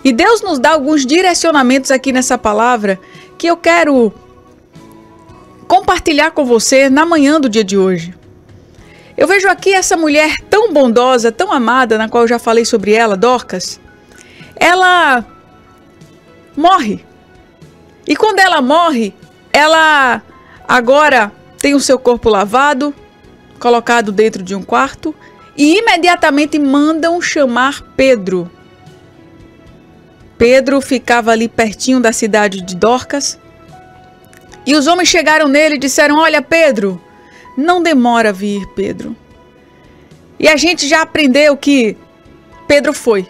E Deus nos dá alguns direcionamentos aqui nessa palavra que eu quero compartilhar com você na manhã do dia de hoje. Eu vejo aqui essa mulher tão bondosa, tão amada, na qual eu já falei sobre ela, Dorcas. Ela morre. E quando ela morre, ela agora tem o seu corpo lavado, colocado dentro de um quarto, e imediatamente mandam chamar Pedro. Pedro ficava ali pertinho da cidade de Dorcas. E os homens chegaram nele e disseram: olha, Pedro, não demora a vir, Pedro. E a gente já aprendeu que Pedro foi.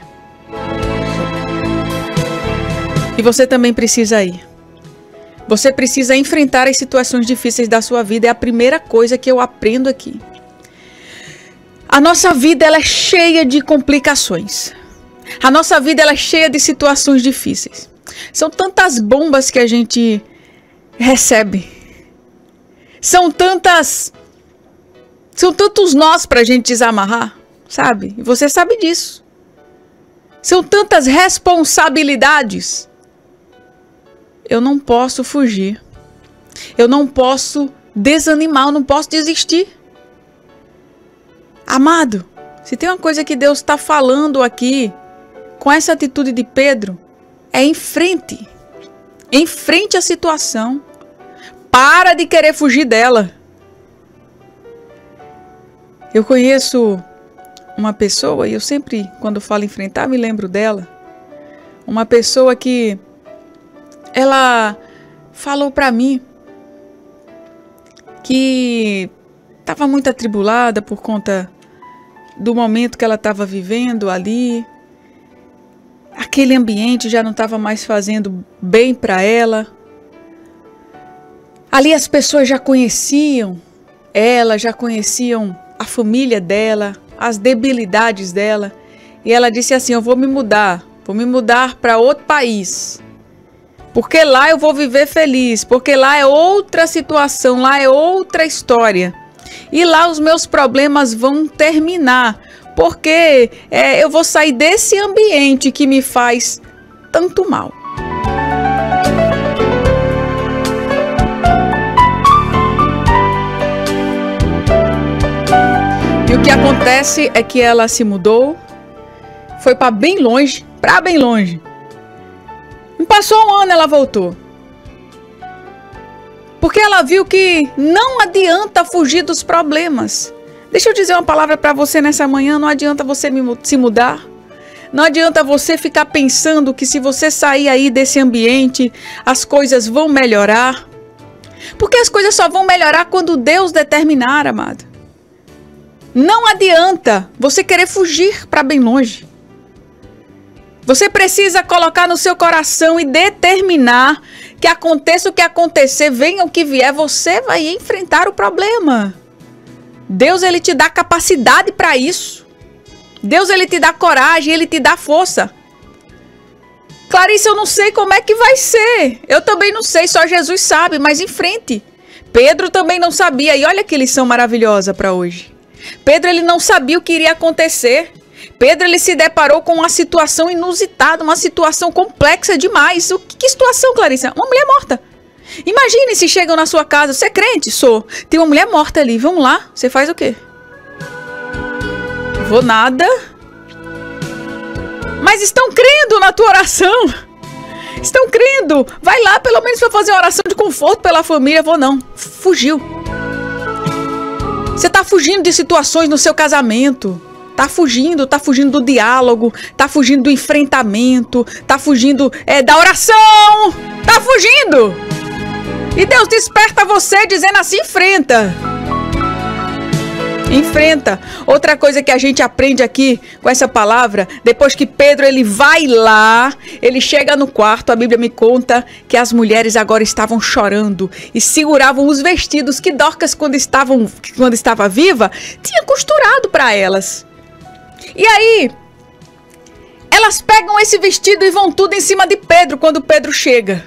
E você também precisa ir. Você precisa enfrentar as situações difíceis da sua vida. É a primeira coisa que eu aprendo aqui. A nossa vida ela é cheia de complicações. A nossa vida ela é cheia de situações difíceis. São tantas bombas que a gente recebe. São tantos nós para a gente desamarrar, sabe? E você sabe disso. São tantas responsabilidades. Eu não posso fugir. Eu não posso desanimar, eu não posso desistir. Amado, se tem uma coisa que Deus está falando aqui, com essa atitude de Pedro, é enfrente. Enfrente a situação. Para de querer fugir dela. Eu conheço uma pessoa, e eu sempre, quando falo enfrentar, me lembro dela. Uma pessoa que ela falou para mim que estava muito atribulada por conta do momento que ela estava vivendo ali. Aquele ambiente já não estava mais fazendo bem para ela. Ali as pessoas já conheciam ela, já conheciam a família dela, as debilidades dela. E ela disse assim: eu vou me mudar para outro país. Porque lá eu vou viver feliz, porque lá é outra situação, lá é outra história. E lá os meus problemas vão terminar, porque eu vou sair desse ambiente que me faz tanto mal. E o que acontece é que ela se mudou, foi para bem longe, Passou um ano, ela voltou. Porque ela viu que não adianta fugir dos problemas. Deixa eu dizer uma palavra para você nessa manhã. Não adianta você se mudar. Não adianta você ficar pensando que se você sair aí desse ambiente, as coisas vão melhorar. Porque as coisas só vão melhorar quando Deus determinar, amado. Não adianta você querer fugir para bem longe. Você precisa colocar no seu coração e determinar que aconteça o que acontecer, venha o que vier, você vai enfrentar o problema. Deus, ele te dá capacidade para isso. Deus, ele te dá coragem, ele te dá força. Clarice, eu não sei como é que vai ser. Eu também não sei, só Jesus sabe, mas em frente. Pedro também não sabia, e olha que lição maravilhosa para hoje. Pedro, ele não sabia o que iria acontecer. Pedro, ele se deparou com uma situação inusitada, uma situação complexa demais. Que situação, Clarissa? Uma mulher morta. Imagine se chegam na sua casa. Você é crente? Sou. Tem uma mulher morta ali. Vamos lá. Você faz o quê? Vou nada. Mas estão crendo na tua oração. Estão crendo. Vai lá pelo menos para fazer uma oração de conforto pela família. Vou não. Fugiu. Você está fugindo de situações no seu casamento. Tá fugindo do diálogo, tá fugindo do enfrentamento, tá fugindo da oração, tá fugindo. E Deus desperta você dizendo assim: enfrenta. Enfrenta. Outra coisa que a gente aprende aqui com essa palavra, depois que Pedro ele vai lá, ele chega no quarto, a Bíblia me conta que as mulheres agora estavam chorando e seguravam os vestidos que Dorcas, quando estava viva, tinha costurado para elas. E aí, elas pegam esse vestido e vão tudo em cima de Pedro quando Pedro chega.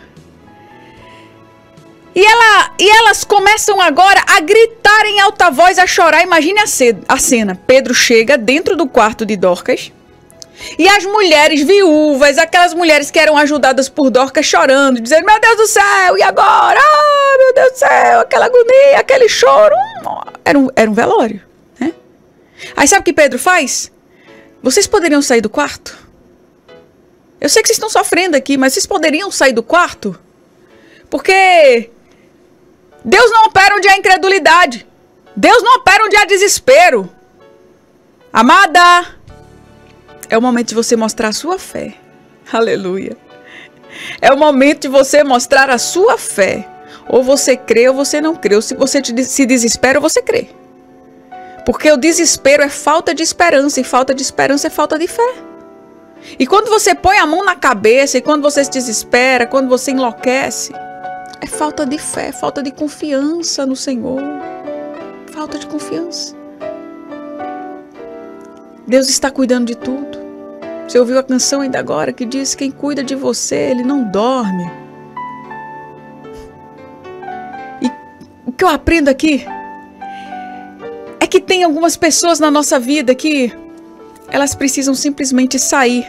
E elas começam agora a gritar em alta voz, a chorar. Imagine a cena. Pedro chega dentro do quarto de Dorcas, E as mulheres viúvas, aquelas mulheres que eram ajudadas por Dorcas chorando, dizendo, meu Deus do céu, e agora? Ah, meu Deus do céu, aquela agonia, aquele choro. Era um velório, né? Aí sabe o que Pedro faz? Vocês poderiam sair do quarto? Eu sei que vocês estão sofrendo aqui, mas vocês poderiam sair do quarto? Porque Deus não opera onde há incredulidade. Deus não opera onde há desespero. Amada, é o momento de você mostrar a sua fé. Aleluia. É o momento de você mostrar a sua fé. Ou você crê ou você não crê. Ou se você se desespera ou você crê. Porque o desespero é falta de esperança. E falta de esperança é falta de fé. E quando você põe a mão na cabeça. E quando você se desespera. Quando você enlouquece. É falta de fé. Falta de confiança no Senhor. Falta de confiança. Deus está cuidando de tudo. Você ouviu a canção ainda agora que diz: quem cuida de você, ele não dorme. E o que eu aprendo aqui é que tem algumas pessoas na nossa vida que elas precisam simplesmente sair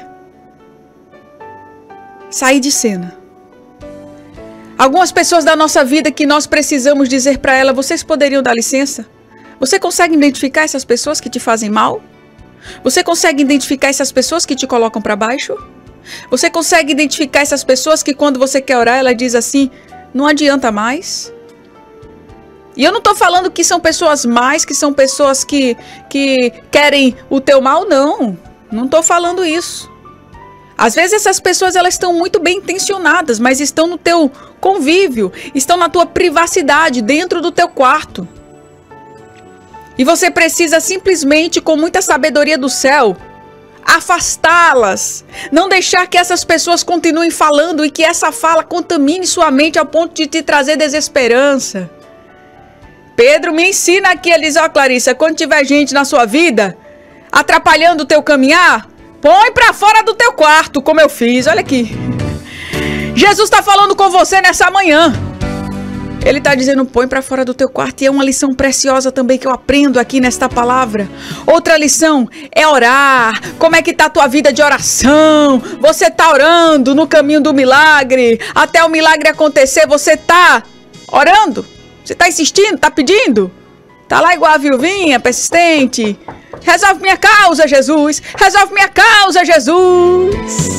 de cena. Algumas pessoas da nossa vida que nós precisamos dizer para ela: vocês poderiam dar licença? Você consegue identificar essas pessoas que te fazem mal? Você consegue identificar essas pessoas que te colocam para baixo? Você consegue identificar essas pessoas que quando você quer orar, ela diz assim: não adianta mais? E eu não estou falando que são pessoas más, que são pessoas que querem o teu mal, não. Não estou falando isso. Às vezes essas pessoas elas estão muito bem intencionadas, mas estão no teu convívio, estão na tua privacidade, dentro do teu quarto. E você precisa simplesmente, com muita sabedoria do céu, afastá-las. Não deixar que essas pessoas continuem falando e que essa fala contamine sua mente ao ponto de te trazer desesperança. Pedro me ensina aqui, ele diz: ó, Clarissa, quando tiver gente na sua vida atrapalhando o teu caminhar, põe pra fora do teu quarto, como eu fiz. Olha aqui. Jesus está falando com você nessa manhã. Ele está dizendo: põe para fora do teu quarto. E é uma lição preciosa também que eu aprendo aqui nesta palavra. Outra lição é orar. Como é que está a tua vida de oração? Você está orando no caminho do milagre? Até o milagre acontecer, você está orando? Você está insistindo? Está pedindo? Está lá igual a viuvinha, persistente? Resolve minha causa, Jesus. Resolve minha causa, Jesus.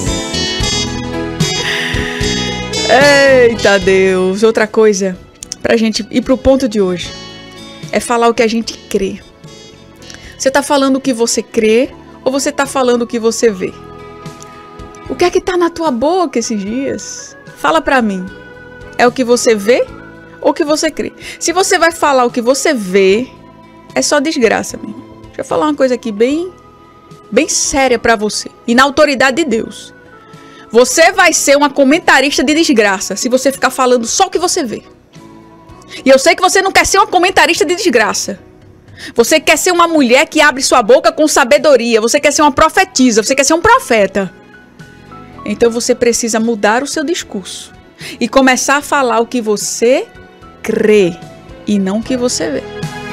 Eita Deus. Outra coisa, pra gente ir pro ponto de hoje, é falar o que a gente crê. Você tá falando o que você crê ou você tá falando o que você vê? O que é que tá na tua boca esses dias? Fala pra mim. É o que você vê ou o que você crê? Se você vai falar o que você vê, é só desgraça mesmo. Deixa eu falar uma coisa aqui bem séria pra você. E na autoridade de Deus. Você vai ser uma comentarista de desgraça se você ficar falando só o que você vê. E eu sei que você não quer ser uma comentarista de desgraça. Você quer ser uma mulher que abre sua boca com sabedoria. Você quer ser uma profetisa. Você quer ser um profeta. Então você precisa mudar o seu discurso. E começar a falar o que você crê. E não o que você vê.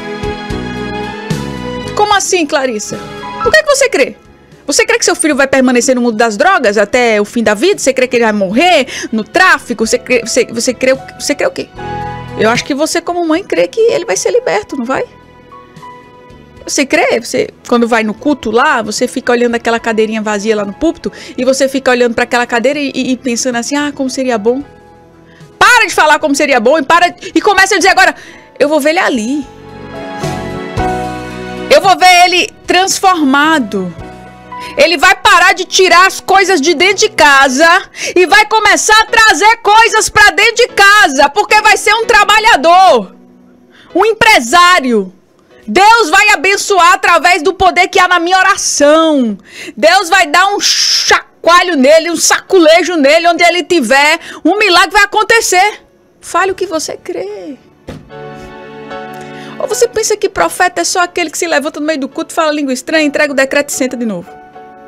Como assim, Clarissa? Por que você crê? Você crê que seu filho vai permanecer no mundo das drogas até o fim da vida? Você crê que ele vai morrer no tráfico? Você crê o quê? Eu acho que você, como mãe, crê que ele vai ser liberto, não vai? Você crê? Você, quando vai no culto lá, você fica olhando aquela cadeirinha vazia lá no púlpito e você fica olhando para aquela cadeira e pensando assim: ah, como seria bom. Para de falar como seria bom e começa a dizer agora: eu vou ver ele ali. Eu vou ver ele transformado. Ele vai parar de tirar as coisas de dentro de casa e vai começar a trazer coisas para dentro de casa, porque vai ser um trabalhador, um empresário. Deus vai abençoar através do poder que há na minha oração. Deus vai dar um chacoalho nele, um saculejo nele, onde ele estiver. Um milagre vai acontecer. Fale o que você crê. Ou você pensa que profeta é só aquele que se levanta no meio do culto, fala língua estranha, entrega o decreto e senta de novo?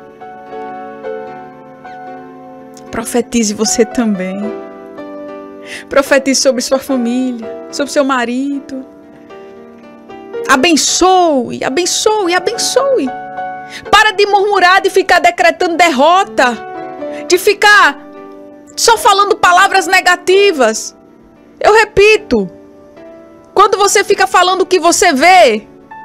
Profetize você também. Profetize sobre sua família, sobre seu marido. Abençoe, abençoe, abençoe. Para de murmurar, de ficar decretando derrota, de ficar só falando palavras negativas. Eu repito, quando você fica falando o que você vê,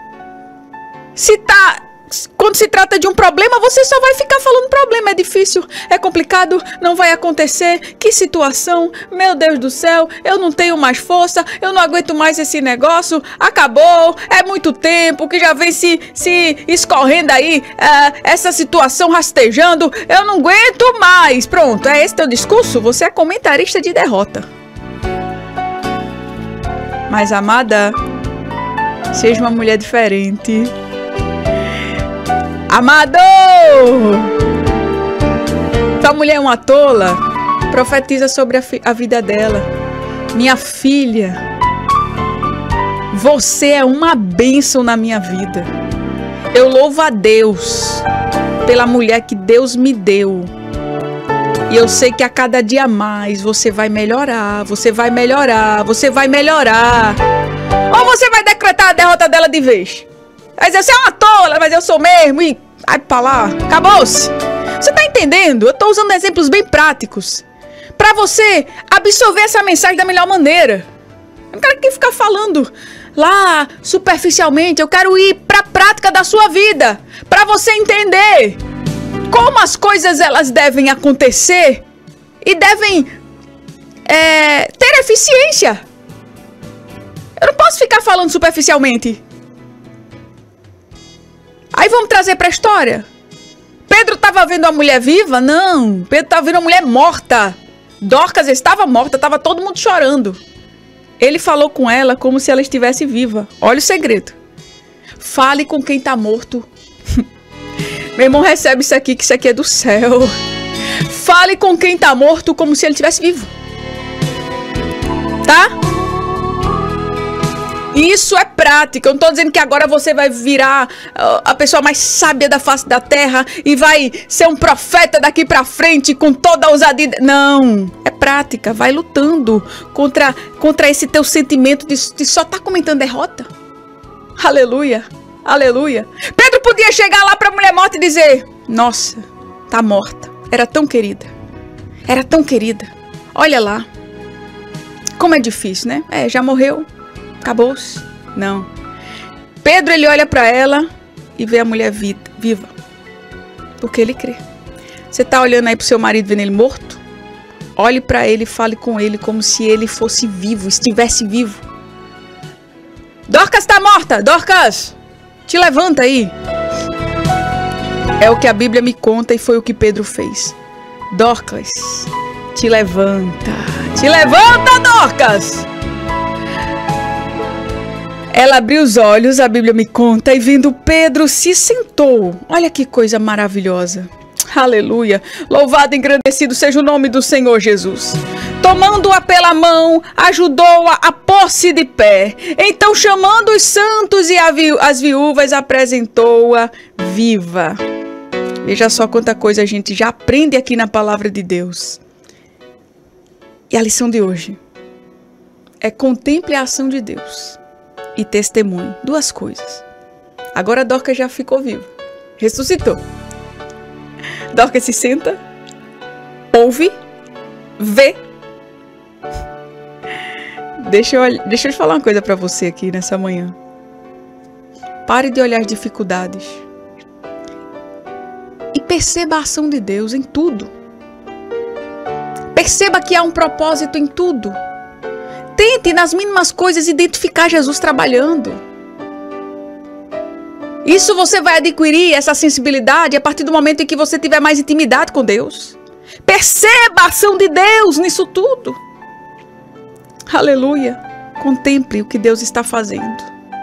quando se trata de um problema, você só vai ficar falando problema. É difícil, é complicado, não vai acontecer. Que situação, meu Deus do céu, eu não tenho mais força, eu não aguento mais esse negócio, acabou, é muito tempo que já vem se escorrendo aí, essa situação rastejando, eu não aguento mais. Pronto, é esse teu discurso? Você é comentarista de derrota. Mas, amada, seja uma mulher diferente. Amado! Tua mulher é uma tola? Profetiza sobre a vida dela. Minha filha, você é uma bênção na minha vida. Eu louvo a Deus pela mulher que Deus me deu. E eu sei que a cada dia mais você vai melhorar, você vai melhorar, você vai melhorar. Ou você vai decretar a derrota dela de vez. Vai dizer, você é uma tola, mas eu sou mesmo. E vai pra lá, acabou-se. Você tá entendendo? Eu tô usando exemplos bem práticos pra você absorver essa mensagem da melhor maneira. Eu não quero aqui ficar falando lá superficialmente. Eu quero ir pra prática da sua vida, pra você entender como as coisas elas devem acontecer e devem ter eficiência. Eu não posso ficar falando superficialmente. Aí vamos trazer para a história. Pedro estava vendo a mulher viva? Não. Pedro estava vendo a mulher morta. Dorcas estava morta, estava todo mundo chorando. Ele falou com ela como se ela estivesse viva. Olha o segredo. Fale com quem está morto. Meu irmão, recebe isso aqui, que isso aqui é do céu. Fale com quem está morto como se ele estivesse vivo. Tá? Isso é prática. Eu não estou dizendo que agora você vai virar a pessoa mais sábia da face da terra e vai ser um profeta daqui pra frente com toda a ousadia. Não. É prática. Vai lutando contra esse teu sentimento de só estar comentando derrota. Aleluia. Aleluia. Pedro podia chegar lá pra mulher morta e dizer: nossa, tá morta. Era tão querida. Era tão querida. Olha lá. Como é difícil, né? Já morreu. Acabou-se. Não. Pedro, ele olha para ela e vê a mulher viva. Porque ele crê. Você tá olhando aí pro seu marido vendo ele morto? Olhe para ele e fale com ele como se ele fosse vivo, estivesse vivo. Dorcas tá morta! Dorcas! Te levanta aí. É o que a Bíblia me conta e foi o que Pedro fez. Dorcas, te levanta. Te levanta, Dorcas! Ela abriu os olhos, a Bíblia me conta, e vendo Pedro, se sentou. Olha que coisa maravilhosa. Aleluia. Louvado e engrandecido seja o nome do Senhor Jesus. Tomando-a pela mão, ajudou-a a pôr-se de pé. Então, chamando os santos e as viúvas, apresentou-a viva. Veja só quanta coisa a gente já aprende aqui na palavra de Deus. E a lição de hoje é: contemple a ação de Deus e testemunho. Duas coisas. Agora Dorcas já ficou viva. Ressuscitou. Dorcas se senta, ouve, vê. Deixa eu te falar uma coisa para você aqui nessa manhã. Pare de olhar as dificuldades e perceba a ação de Deus em tudo. Perceba que há um propósito em tudo. Tente, nas mínimas coisas, identificar Jesus trabalhando. Isso você vai adquirir, essa sensibilidade, a partir do momento em que você tiver mais intimidade com Deus. Perceba a ação de Deus nisso tudo. Aleluia. Contemple o que Deus está fazendo.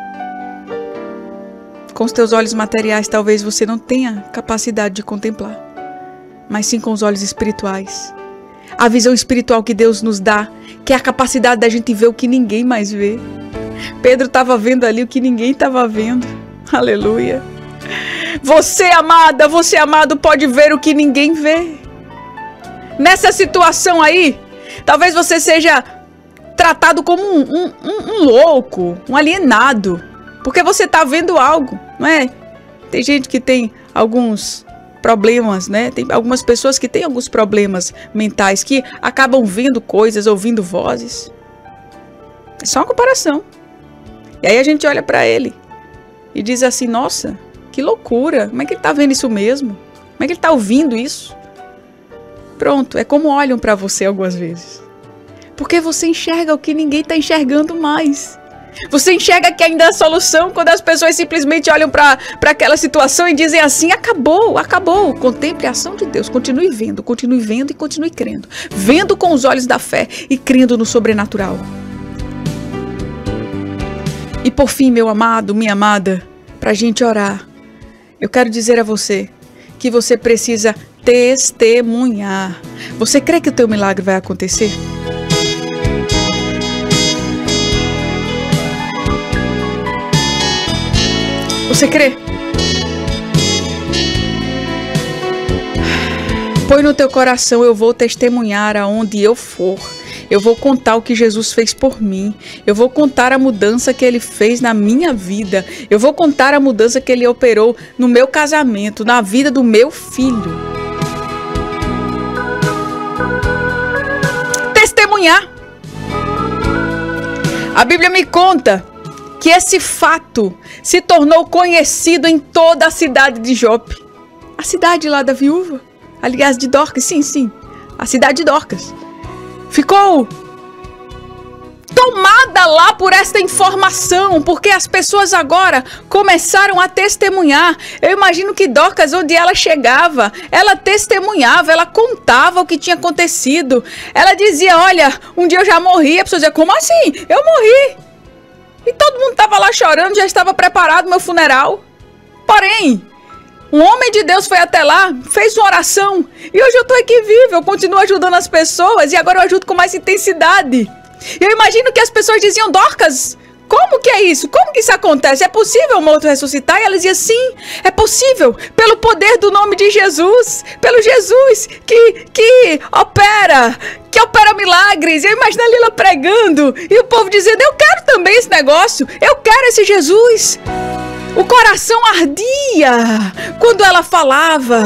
Com os teus olhos materiais, talvez você não tenha capacidade de contemplar, mas sim com os olhos espirituais. A visão espiritual que Deus nos dá, que é a capacidade da gente ver o que ninguém mais vê. Pedro estava vendo ali o que ninguém estava vendo. Aleluia. Você, amada, você, amado, pode ver o que ninguém vê. Nessa situação aí, talvez você seja tratado como um louco, um alienado, porque você está vendo algo, não é? Tem gente que tem alguns problemas, né? Tem algumas pessoas que têm alguns problemas mentais, que acabam vendo coisas, ouvindo vozes. É só uma comparação. E aí a gente olha para ele e diz assim, nossa, que loucura, como é que ele tá vendo isso mesmo? Como é que ele tá ouvindo isso? Pronto, é como olham para você algumas vezes. Porque você enxerga o que ninguém tá enxergando mais. Você enxerga que ainda há solução quando as pessoas simplesmente olham para aquela situação e dizem assim, acabou, acabou. Contemple a ação de Deus, continue vendo e continue crendo. Vendo com os olhos da fé e crendo no sobrenatural. E por fim, meu amado, minha amada, para a gente orar, eu quero dizer a você que você precisa testemunhar. Você crê que o teu milagre vai acontecer? Você crê? Põe no teu coração, eu vou testemunhar aonde eu for. Eu vou contar o que Jesus fez por mim. Eu vou contar a mudança que Ele fez na minha vida. Eu vou contar a mudança que Ele operou no meu casamento, na vida do meu filho. Testemunhar. A Bíblia me conta que esse fato se tornou conhecido em toda a cidade de Jope. A cidade lá da viúva. Aliás, de Dorcas, sim. A cidade de Dorcas. Ficou tomada lá por esta informação, porque as pessoas agora começaram a testemunhar. Eu imagino que Dorcas, onde ela chegava, ela testemunhava, ela contava o que tinha acontecido. Ela dizia, olha, um dia eu já morri. A pessoa dizia, como assim? Eu morri. E todo mundo estava lá chorando, já estava preparado o meu funeral. Porém, um homem de Deus foi até lá, fez uma oração. E hoje eu estou aqui vivo, eu continuo ajudando as pessoas. E agora eu ajudo com mais intensidade. Eu imagino que as pessoas diziam, Dorcas, como que é isso? Como que isso acontece? É possível o morto ressuscitar? E ela dizia, sim, é possível. Pelo poder do nome de Jesus. Pelo Jesus que opera milagres. Eu imagino a Lila pregando e o povo dizendo, eu quero também esse negócio. Eu quero esse Jesus. O coração ardia quando ela falava.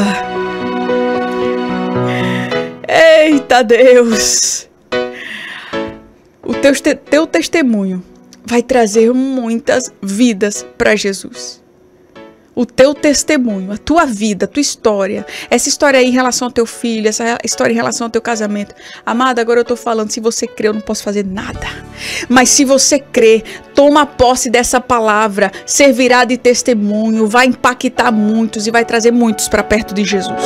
Eita Deus! O teu testemunho vai trazer muitas vidas para Jesus. O teu testemunho, a tua vida, a tua história, essa história aí em relação ao teu filho, essa história em relação ao teu casamento. Amada, agora eu tô falando, se você crê, eu não posso fazer nada. Mas se você crê, toma posse dessa palavra, servirá de testemunho, vai impactar muitos e vai trazer muitos para perto de Jesus.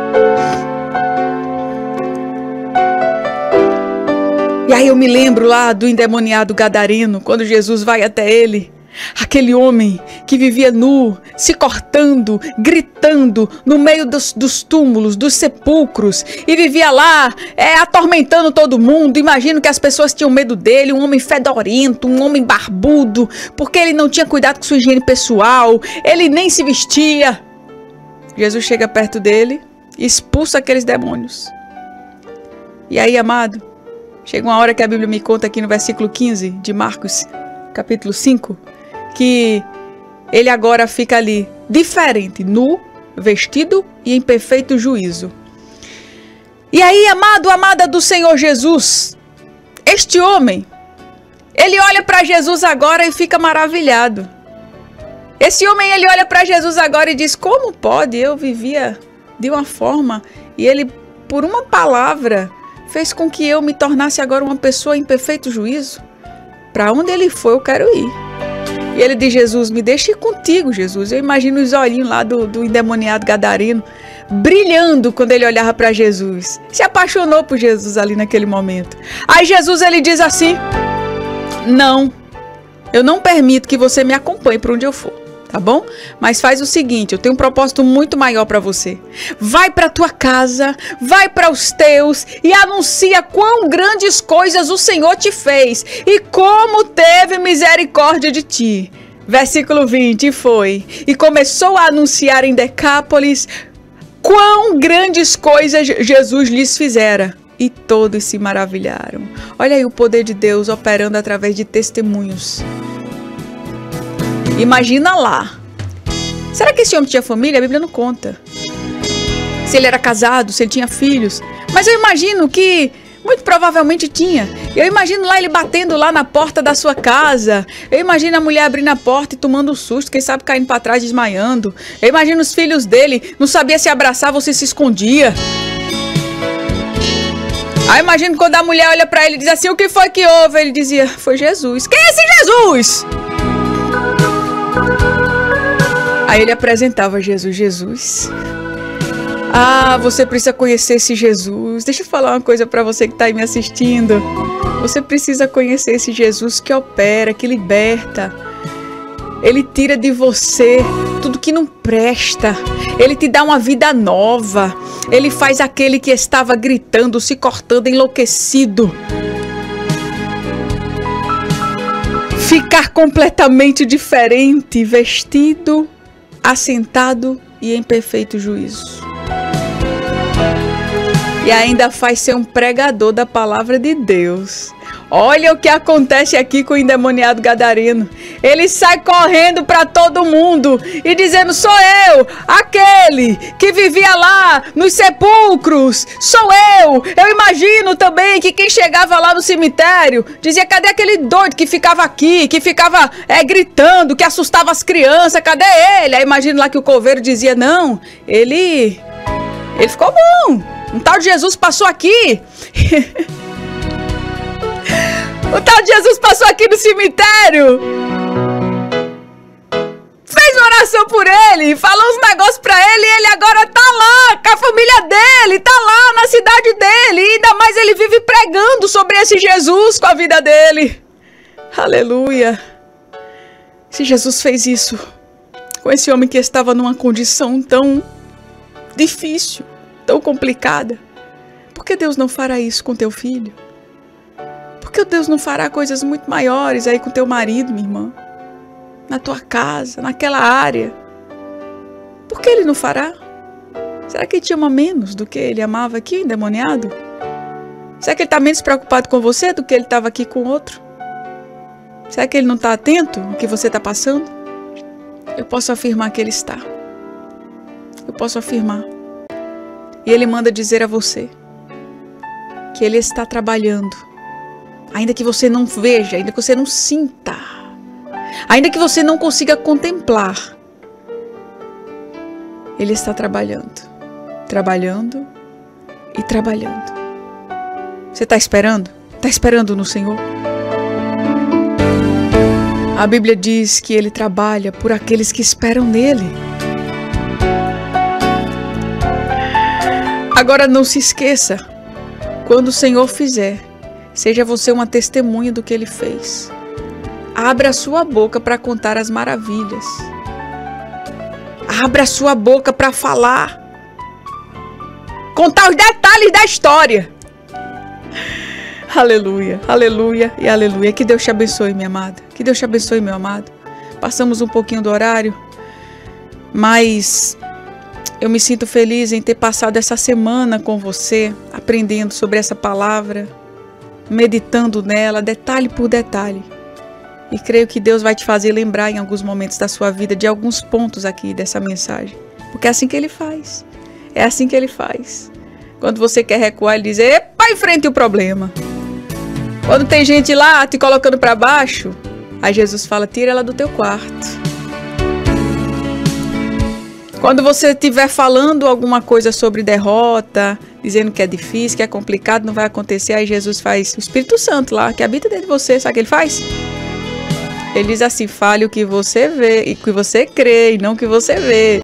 E aí eu me lembro lá do endemoniado gadareno, quando Jesus vai até ele. Aquele homem que vivia nu, se cortando, gritando no meio dos túmulos, dos sepulcros, e vivia lá atormentando todo mundo. Imagino que as pessoas tinham medo dele, um homem fedorento, um homem barbudo, porque ele não tinha cuidado com sua higiene pessoal, ele nem se vestia. Jesus chega perto dele e expulsa aqueles demônios. E aí, amado, chega uma hora que a Bíblia me conta aqui no versículo 15 de Marcos, capítulo 5, que ele agora fica ali, diferente, nu, vestido e em perfeito juízo. E aí, amado, amada do Senhor Jesus, este homem, ele olha para Jesus agora e fica maravilhado. Esse homem, ele olha para Jesus agora e diz, como pode? Eu vivia de uma forma e ele, por uma palavra, fez com que eu me tornasse agora uma pessoa em perfeito juízo. Para onde ele foi, eu quero ir. E ele diz, Jesus, me deixa ir contigo, Jesus. Eu imagino os olhinhos lá do endemoniado gadareno brilhando quando ele olhava para Jesus. Se apaixonou por Jesus ali naquele momento. Aí Jesus, ele diz assim, não, eu não permito que você me acompanhe para onde eu for. Tá bom? Mas faz o seguinte, eu tenho um propósito muito maior para você. Vai para tua casa, vai para os teus e anuncia quão grandes coisas o Senhor te fez e como teve misericórdia de ti. Versículo 20, foi. E começou a anunciar em Decápolis quão grandes coisas Jesus lhes fizera. E todos se maravilharam. Olha aí o poder de Deus operando através de testemunhos. Imagina lá, Será que esse homem tinha família? A Bíblia não conta. Se ele era casado, se ele tinha filhos. Mas eu imagino que muito provavelmente tinha. Eu imagino lá ele batendo lá na porta da sua casa. Eu imagino a mulher abrindo a porta e tomando um susto, quem sabe caindo para trás, desmaiando. Eu imagino os filhos dele, não sabia se abraçava ou se escondia. Aí imagino quando a mulher olha para ele e diz assim, o que foi que houve? Ele dizia, foi Jesus. Quem é esse Jesus? Aí ele apresentava Jesus. Jesus. Ah, você precisa conhecer esse Jesus. Deixa eu falar uma coisa para você que está aí me assistindo. Você precisa conhecer esse Jesus que opera, que liberta. Ele tira de você tudo que não presta. Ele te dá uma vida nova. Ele faz aquele que estava gritando, se cortando, enlouquecido, ficar completamente diferente, vestido, assentado e em perfeito juízo. E ainda faz ser um pregador da palavra de Deus. Olha o que acontece aqui com o endemoniado gadareno. Ele sai correndo para todo mundo e dizendo, sou eu, aquele que vivia lá nos sepulcros. Sou eu. Eu imagino também que quem chegava lá no cemitério dizia, cadê aquele doido que ficava aqui, que ficava gritando, que assustava as crianças, cadê ele? Aí imagino lá que o coveiro dizia, não, ele ficou bom. Um tal de Jesus passou aqui. O tal de Jesus passou aqui no cemitério. Fez uma oração por ele. Falou uns negócios pra ele. E ele agora tá lá com a família dele. Tá lá na cidade dele. E ainda mais ele vive pregando sobre esse Jesus com a vida dele. Aleluia. Se Jesus fez isso com esse homem que estava numa condição tão difícil, tão complicada, por que Deus não fará isso com teu filho? Por que Deus não fará coisas muito maiores aí com teu marido, minha irmã? Na tua casa, naquela área. Por que Ele não fará? Será que Ele te ama menos do que Ele amava aqui, endemoniado? Será que Ele está menos preocupado com você do que Ele estava aqui com outro? Será que Ele não está atento ao que você está passando? Eu posso afirmar que Ele está. Eu posso afirmar. E Ele manda dizer a você que Ele está trabalhando. Ainda que você não veja, ainda que você não sinta, ainda que você não consiga contemplar, Ele está trabalhando, trabalhando e trabalhando. Você está esperando? Está esperando no Senhor? A Bíblia diz que Ele trabalha por aqueles que esperam nele. Agora não se esqueça, quando o Senhor fizer, seja você uma testemunha do que Ele fez. Abra a sua boca para contar as maravilhas. Abra a sua boca para falar. Contar os detalhes da história. Aleluia, aleluia e aleluia. Que Deus te abençoe, minha amada. Que Deus te abençoe, meu amado. Passamos um pouquinho do horário, mas eu me sinto feliz em ter passado essa semana com você, aprendendo sobre essa palavra, meditando nela, detalhe por detalhe. E creio que Deus vai te fazer lembrar em alguns momentos da sua vida de alguns pontos aqui dessa mensagem. Porque é assim que Ele faz. É assim que Ele faz. Quando você quer recuar, Ele diz, epa, enfrente o problema. Quando tem gente lá te colocando para baixo, aí Jesus fala, tira ela do teu quarto. Quando você estiver falando alguma coisa sobre derrota, dizendo que é difícil, que é complicado, não vai acontecer, aí Jesus faz o Espírito Santo lá, que habita dentro de você, sabe o que Ele faz? Ele diz assim, fale o que você vê, e o que você crê, e não o que você vê.